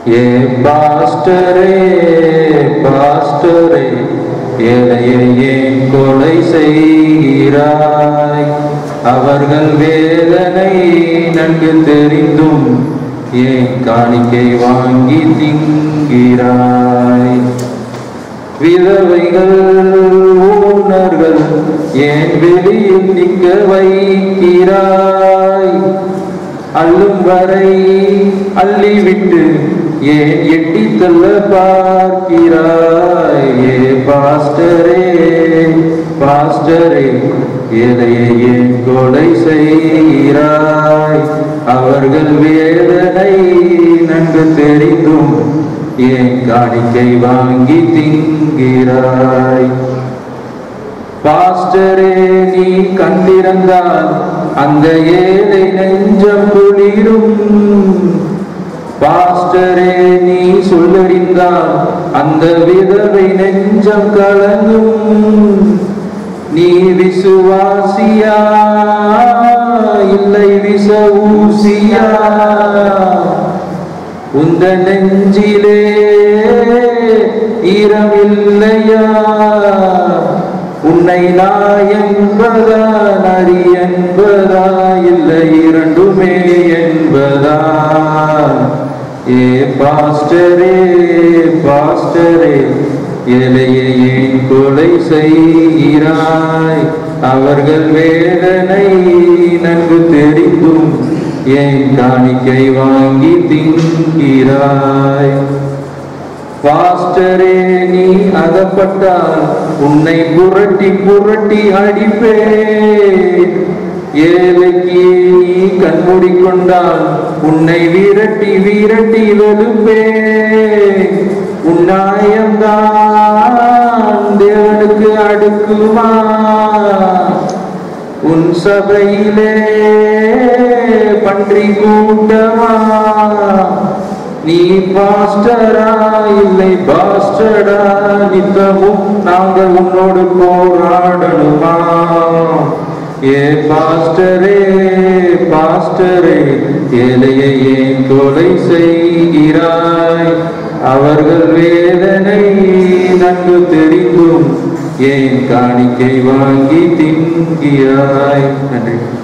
ஏ பாஸ்டரே பாஸ்டரே, ஏழையை ஏன் கொலை செய்கிறாய்? அவர்கள் வேதனை நன்கு தெரிந்தும் ஏன் காணிக்கை வாங்கி திங்கிறாய்? விதவைகள் ஊனர்கள் ஏன் வெளியில் நிற்க வைக்கிறாய்? அள்ளும் வரை அள்ளிவிட்டு ஏன் எட்டி தள்ள பார்க்கிறாய்? ஏ பாஸ்டரே பாஸ்டரே, ஏழையை ஏன் கொலை செய்கிறாய்? அவர்கள் வேதனை நன்கு தெரிந்தும் ஏன் காணிக்கை வாங்கி திங்கிறாய்? பாஸ்டரே, நீ கண்டிருந்தால் அந்த ஏழை நெஞ்சம் குளிரும். பாஸ்டரே, நீ சொல்லறிந்தால் அந்த விதவை நெஞ்சம் கலங்கும். நீ விசுவாசியா இல்லை விச ஊசியா? உந்த நெஞ்சிலே ஈரமில்லையா? உன்னை நான் என்பதா நரி என்பதா இல்லை இரண்டுமே என்பதா? ஏ பாஸ்டரே பாஸ்டரே, ஏழையை ஏன் கொலை செய்கிறாய்? அவர்கள் வேதனை நன்கு தெரிந்தும் ஏன் காணிக்கை வாங்கி திங்கிறாய்? பாஸ்டரே, நீ அகப்பட்டால் உன்னை புரட்டி புரட்டி அடிப்பேன். ஏழைக்கு நீ கண்மூடிக்கொண்டால் உன்னை விரட்டி விரட்டி வெளுப்பேன். உன்னாயம்தான் தேவனுக்கு அடுக்குமா? உன் சபையிலே பன்றி கூட்டமா? நீ பாஸ்டரா இல்லை பாஸ்டரா? நித்தமும் நாங்கள் உன்னோடு போராடணுமா? ஏ பாஸ்டரே பாஸ்டரே, ஏழையை ஏன் கொலை செய்கிறாய்? அவர்கள் வேதனை நன்கு தெரிந்தும் ஏன் காணிக்கை வாங்கி திங்கிறாய்? நன்றி.